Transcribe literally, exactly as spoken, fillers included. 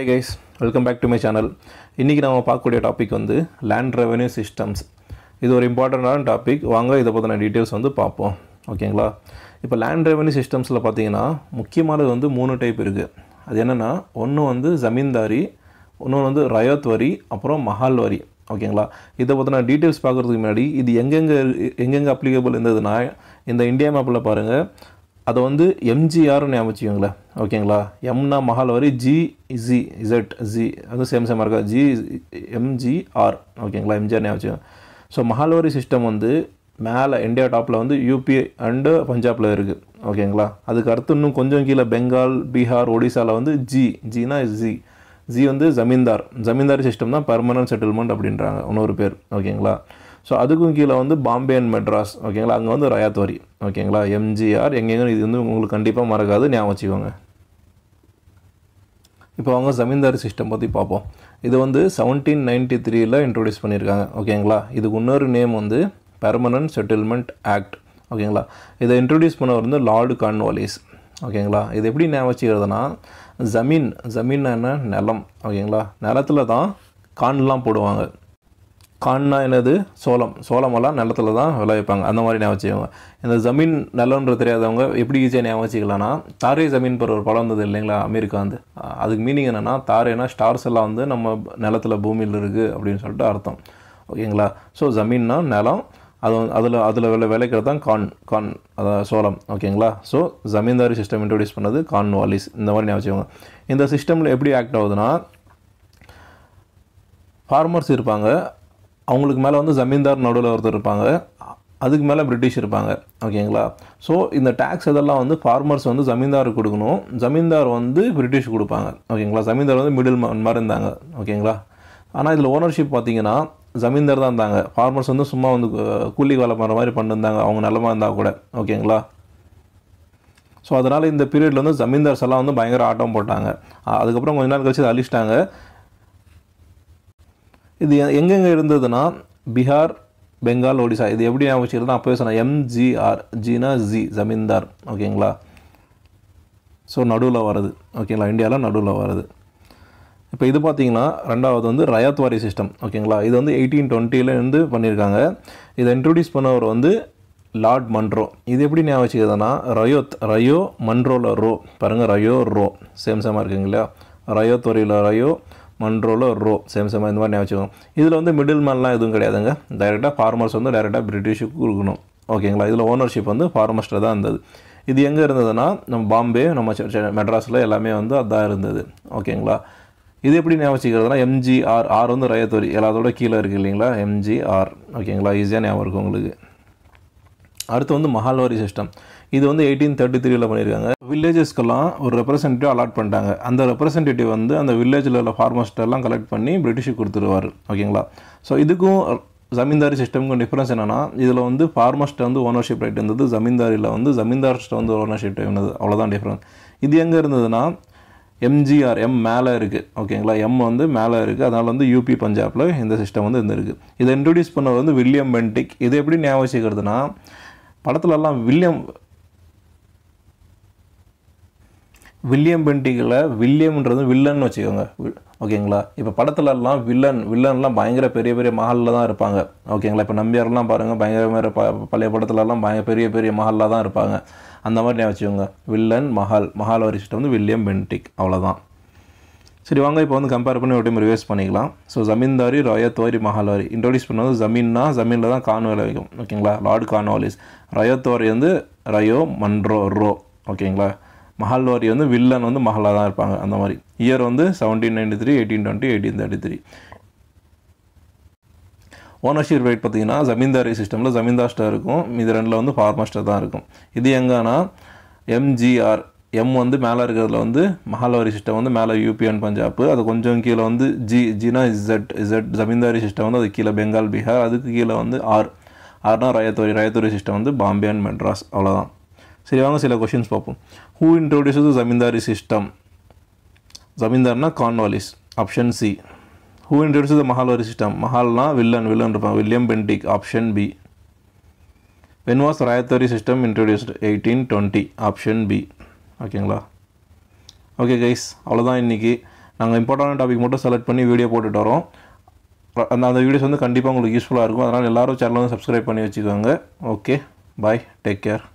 Hi guys, welcome back to my channel. இன்னைக்கு நாம பார்க்கக்கூடிய டாபிக் வந்து land revenue systems. இது ஒரு இம்பார்ட்டன்ட்டான டாபிக். வாங்க இத பத்தின டீடைல்ஸ் வந்து பாப்போம். ஓகேங்களா? இப்போ land revenue systemsல பாத்தீங்கன்னா முக்கியமானது வந்து மூணு டைப் இருக்கு. அது என்னன்னா ஒன்னு வந்து ஜமீன்தாரி, இன்னொரு வந்து ரயோத்வரி, அப்புறம் மஹால்வாரி. ஓகேங்களா? இத பத்தின டீடைல்ஸ் பார்க்கிறதுக்கு முன்னாடி இது எங்கெங்க எங்கெங்க அப்ளிகபிள் இருந்ததுனா இந்த இந்தியா மேப்ல பாருங்க. அது வந்து M G R னு ஞாபகிச்சுங்களா ஓகேங்களா M னா Mahalwari G Z Z Z அது சேம் சேமா இருக்கா G M G R ஓகேங்களா M G R ஞாபகிச்சு சோ மஹால்வாரி சிஸ்டம் வந்து மேல இந்தியா டாப்ல வந்து U P அண்ட் பஞ்சாப்ல இருக்கு ஓகேங்களா அதுக்கு அடுத்து இன்னும் கொஞ்சம் கீழ பெங்கால் பீகார் ஒடிசால வந்து G G னா Z Z வந்து ஜமீன்தார் ஜமீன்தாரி சிஸ்டம் தான் பெர்மனன்ட் செட்டில்மென்ட் அப்படின்றாங்க இன்னொரு பேர் ஓகேங்களா சோ அதுக்கும் கீழ வந்து பாம்பே அண்ட் மெட்ராஸ் ஓகேங்களா அங்க வந்து ரயாத்வரி ஓகேங்களா M G R எங்கங்க இது வந்து உங்களுக்கு கண்டிப்பா மறக்காது ஞாபகம் வச்சுக்கோங்க இப்போ வாங்க ஜமீன்தாரி சிஸ்டம் பத்தி பாப்போம் இது வந்து seventeen ninety-three ல இன்ட்ரோ듀ஸ் பண்ணிருக்காங்க ஓகேங்களா இதுக்கு இன்னொரு நேம் வந்து பெர்மனன்ட் செட்டில்மென்ட் ஆக்ட் ஓகேங்களா இத இன்ட்ரோ듀ஸ் பண்ணவர் வந்து லார்ட் கார்ன்வாலிஸ் ஓகேங்களா இது எப்படி ஞாபகம் வச்சிக்கிறதுனா ஜமீன் ஜமீன்னா நிலம் ஓகேங்களா நிலத்துல தான் கான்லாம் போடுவாங்க கான்னா என்னது சோளம் சோளமெல்லாம் நிலத்துல தான் விளைவிப்பாங்க அந்த மாதிரி ஞாபகம் வச்சுக்கோங்க இந்த ஜமீன் நிலம்ன்ற தெரியாதவங்க எப்படி ஈஸியா ஞாபகம் வச்சுக்கலாம்னா தாரே ஜமீன் பர் ஒரு படம் வந்தது இல்லைங்களா அமெரிக்கா வந்து அதுக்கு மீனிங் என்னன்னா தாரேனா ஸ்டார்ஸ் எல்லாம் வந்து நம்ம நிலத்துல பூமியில இருக்கு அப்படினு சொல்லிட்டு அர்த்தம் ஓகேங்களா சோ ஜமீன்னா நிலம் அது அதுல அதுல விளைக்கிறது தான் கான் கான் அத சோளம் ஓகேங்களா சோ ஜமீன்தாரி சிஸ்டம் இன்ட்ரோ듀ஸ் பண்ணது கார்ன்வாலிஸ் இந்த மாதிரி ஞாபகம் வச்சுக்கோங்க இந்த சிஸ்டம்ல எப்படி ஆக்ட் ஆகுதுனா ஃபார்மர்ஸ் இருப்பாங்க அவங்களுக்கு மேல வந்து ஜமீன்தார் நடுவுல ஒருத்தர் இருப்பாங்க அதுக்கு மேல பிரிட்டிஷ் இருப்பாங்க ஓகேங்களா சோ இந்த டாக்ஸ் இதெல்லாம் வந்து ஃபார்மர்ஸ் வந்து ஜமீன்தாருக்கு கொடுக்கணும் ஜமீன்தார் வந்து பிரிட்டிஷ் கொடுப்பாங்க ஓகேங்களா ஜமீன்தார் வந்து மிடில் மேன் இருந்தாங்க ஓகேங்களா ஆனா இதுல ஓனர்ஷிப் பாத்தீங்கன்னா ஜமீன்தார் தான் இருந்தாங்க ஃபார்மர்ஸ் வந்து சும்மா வந்து கூலி வேலை பண்ற மாதிரி பண்ணிருந்தாங்க அவங்க நிலமா இருந்தா கூட ஓகேங்களா சோ அதனால இந்த பீரியட்ல வந்து ஜமீன்தார்ஸ் எல்லாம் வந்து பயங்கர ஆட்டம் போட்டாங்க அதுக்கு அப்புறம் கொஞ்ச நாள் கழிச்சு அழிச்சிட்டாங்க இது எங்கங்க இருந்ததுனா பீகார் பெங்கால் ஒடிசா இது எப்படி ஞாபகம் வச்சிருந்தா அப்பவே சொன்ன M G R G னா Z ஜமீன்தார் ஓகேங்களா சோ நடுவுல வருது ஓகேங்களா இந்தியால நடுவுல வருது இப்போ இது பாத்தீங்கன்னா இரண்டாவது வந்து ரயாத்வாரி சிஸ்டம் ஓகேங்களா இது வந்து eighteen twenty ல இருந்து பண்ணிருக்காங்க இத இன்ட்ரோ듀ஸ் பண்ணவர் வந்து லார்ட் மன்ரோ இது எப்படி ஞாபகம் வச்சிக்கிறதுனா ரயோத் ரயோ மன்ரோல ரோ பாருங்க ரயோ ரோ சேம் சேமா இருக்குங்களா ரயோத்வாரில ரயோ மன்ரோல ரோ சேம் சேமா இந்த மாதிரி ஞாபகம் இதுல வந்து மிடில் மேன்லாம் எதுவும் கிடையாதுங்க டைரக்ட்டா ஃபார்மர்ஸ் வந்து டைரக்ட்டா பிரிட்டிஷ்க்கு கொடுக்கணும் ஓகேங்களா இதுல ஓனர்ஷிப் வந்து ஃபார்மர்ஸ்ல தான் இருந்தது இது எங்க இருந்ததுனா நம்ம பாம்பே நம்ம மெட்ராஸ்ல எல்லாமே வந்து அதான் இருந்தது ஓகேங்களா இது எப்படி ஞாபகம் வச்சிக்கிறதுனா M G R R வந்து ரயாத்வரி எல்லாத்தோட கீழ இருக்கு இல்லீங்களா M G R ஓகேங்களா ஈஸியா ஞாபகம் இருக்கும் உங்களுக்கு அடுத்து வந்து மஹால்வாரி சிஸ்டம் இது வந்து eighteen thirty-three ல பண்ணிருக்காங்க வில்லேஜஸ்க்கெல்லாம் ஒரு ரெப்ரசன்டேட்டிவ் அலாட் பண்ணிட்டாங்க அந்த ரெப்ரசன்டேட்டிவ் வந்து அந்த வில்லேஜ்ல உள்ள ஃபார்மர்ஸ் எல்லாம் கலெக்ட் பண்ணி பிரிட்டிஷ்க்கு கொடுத்துருவாரு ஓகேங்களா சோ இதுக்கும் ஜமீன்தாரி சிஸ்டம்க்கு டிஃபரன்ஸ் என்னன்னா இதுல வந்து ஃபார்மர்ஸ் வந்து ஓனர்ஷிப் ரைட் இருந்தது ஜமீன்தாரில வந்து ஜமீன்தார்ஸ் வந்து ஓனர்ஷிப் இருந்தது அவ்வளவுதான் டிஃபரன்ஸ் இது எங்க இருந்ததுனா M G R M மேல இருக்கு ஓகேங்களா M வந்து மேல இருக்கு அதனால வந்து U P பஞ்சாப்ல இந்த சிஸ்டம் வந்து இருந்திருக்கு இத இன்ட்ரோ듀ஸ் பண்ணவர் வந்து வில்லியம் பென்டிக் இது எப்படி ஞாபகம் வச்சிக்கிறதுனா படத்துல எல்லாம் வில்லியம் வில்லியம் பென்டிக்ல வில்லியம்ன்றது வில்லன் வச்சுக்கோங்க ஓகேங்களா இப்போ படத்துல எல்லாம் வில்லன் வில்லன்லாம் பயங்கர பெரிய பெரிய மஹல்ல தான் இருப்பாங்க ஓகேங்களா இப்போ நம்பியார்லாம் பாருங்க பயங்கர பழைய படத்துல எல்லாம் பயங்கர பெரிய பெரிய மஹல்ல தான் இருப்பாங்க அந்த மாதிரி ஞாபகம் வச்சுக்கோங்க வில்லன் மஹால் மஹால்வாரி சிஸ்டம் வந்து வில்லியம் பென்டிக் அவ்வளவுதான் சரி வாங்க இப்போ வந்து கம்பேர் பண்ணி ஒரு டைம் ரிவைஸ் பண்ணிக்கலாம் சோ ஜமீன்தாரி ரயாத்வாரி மஹால்வாரி இன்ட்ரோ듀ஸ் பண்ணது ஜமீன்னா ஜமீன்ல தான் கான் விளைவிக்கும் ஓகேங்களா லார்ட் கார்ன்வாலிஸ் ரயாத்வாரி வந்து ரயோ மன்ரோ ரோ ஓகேங்களா மஹால்வாரி வந்து வில்லன் வந்து மஹலா தான் இருப்பாங்க அந்த மாதிரி இயர் வந்து seventeen ninety-three eighteen twenty eighteen thirty-three ownership right பாத்தீங்கன்னா ஜமீன்தாரி சிஸ்டம்ல ஜமீன்தார்ஸ்ட இருக்கும் மீதி ரெண்டுல வந்து ஃபார்மர்ஸ்ட தான் இருக்கும் இது எங்கனா M G R M வந்து மேல இருக்கிறதுல வந்து மஹால்வாரி சிஸ்டம் வந்து மேல U P and பஞ்சாப் அது கொஞ்சம் கீழ வந்து G G னா Z Z ஜமீன்தாரி சிஸ்டம் வந்து அது கீழ பெங்கால் பீகார் அதுக்கு கீழ வந்து R R னா ரயாத்வாரி ரயாத்வாரி சிஸ்டம் வந்து பாம்பே and மெட்ராஸ் அவ்வளவுதான் சரி வாங்க சில क्वेश्चंस பாப்போம் who introduced the zamindari system ஜமீன்தார்னா Cornwallis option C who introduced the mahalwari system mahalna villain villain இருப்பாங்க William Bentinck option B when was rayatwari system introduced eighteen twenty option B ஓகேங்களா okay guys அவ்வளவுதான் இன்னைக்கு நாங்கள் important topic மட்டும் select பண்ணி video போட்டுட்டு வரோம். அந்த அந்த வீடியோஸ் வந்து கண்டிப்பாக உங்களுக்கு யூஸ்ஃபுல்லாக இருக்கும். அதனால் எல்லோரும் சேனலை வந்து சப்ஸ்கிரைப் பண்ணி வச்சுக்கோங்க. Okay, bye, take care.